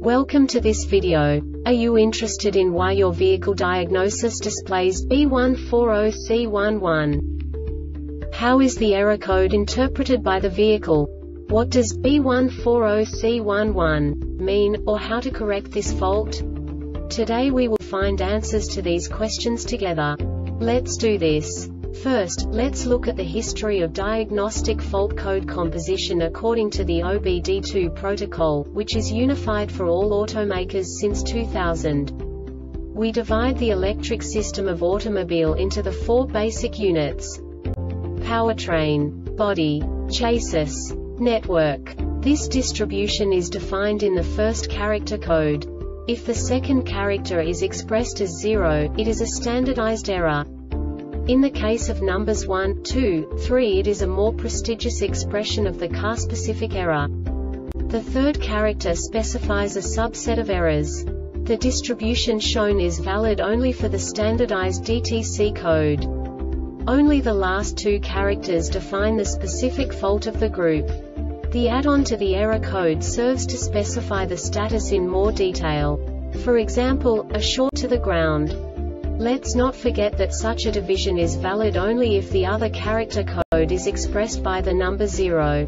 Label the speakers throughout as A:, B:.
A: Welcome to this video. Are you interested in why your vehicle diagnosis displays B140C11? How is the error code interpreted by the vehicle? What does B140C11 mean, or how to correct this fault? Today we will find answers to these questions together. Let's do this. First, let's look at the history of diagnostic fault code composition according to the OBD2 protocol, which is unified for all automakers since 2000. We divide the electric system of automobile into the four basic units: powertrain, body, chassis, network. This distribution is defined in the first character code. If the second character is expressed as 0, it is a standardized error. In the case of numbers 1, 2, 3, it is a more prestigious expression of the car-specific error. The third character specifies a subset of errors. The distribution shown is valid only for the standardized DTC code. Only the last two characters define the specific fault of the group. The add-on to the error code serves to specify the status in more detail. For example, a short to the ground. Let's not forget that such a division is valid only if the other character code is expressed by the number 0.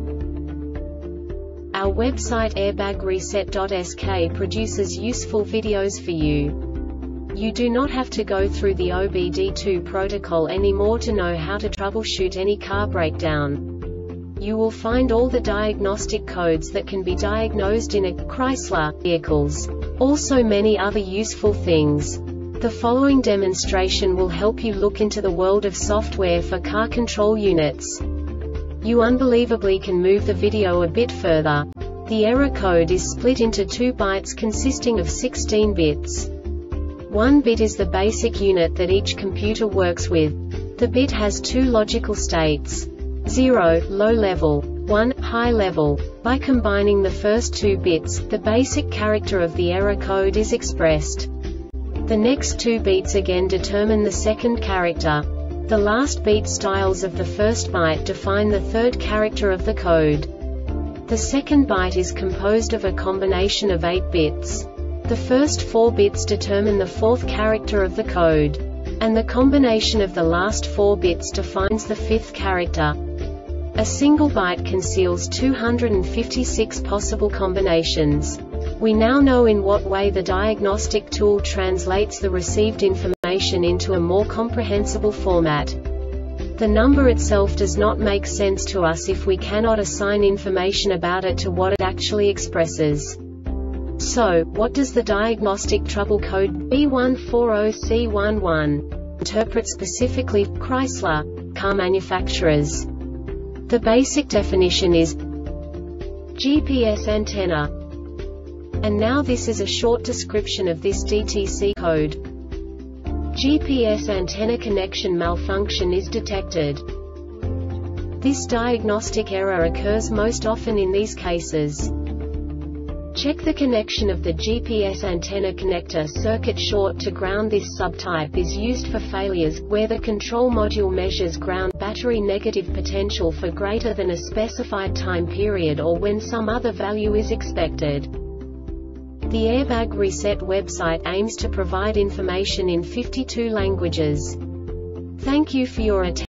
A: Our website airbagreset.sk produces useful videos for you. You do not have to go through the OBD2 protocol anymore to know how to troubleshoot any car breakdown. You will find all the diagnostic codes that can be diagnosed in a Chrysler vehicles. Also many other useful things. The following demonstration will help you look into the world of software for car control units. You unbelievably can move the video a bit further. The error code is split into 2 bytes consisting of 16 bits. 1 bit is the basic unit that each computer works with. The bit has 2 logical states: 0, low level, 1, high level. By combining the first 2 bits, the basic character of the error code is expressed. The next 2 beats again determine the second character. The last beat styles of the first byte define the third character of the code. The second byte is composed of a combination of 8 bits. The first 4 bits determine the fourth character of the code. And the combination of the last 4 bits defines the fifth character. A single byte conceals 256 possible combinations. We now know in what way the diagnostic tool translates the received information into a more comprehensible format. The number itself does not make sense to us if we cannot assign information about it to what it actually expresses. So, what does the diagnostic trouble code B140C11 interpret specifically for Chrysler car manufacturers? The basic definition is GPS antenna. And now this is a short description of this DTC code. GPS antenna connection malfunction is detected. This diagnostic error occurs most often in these cases. Check the connection of the GPS antenna connector circuit short to ground. This subtype is used for failures where the control module measures ground battery negative potential for greater than a specified time period or when some other value is expected. The Airbag Reset website aims to provide information in 52 languages. Thank you for your attention.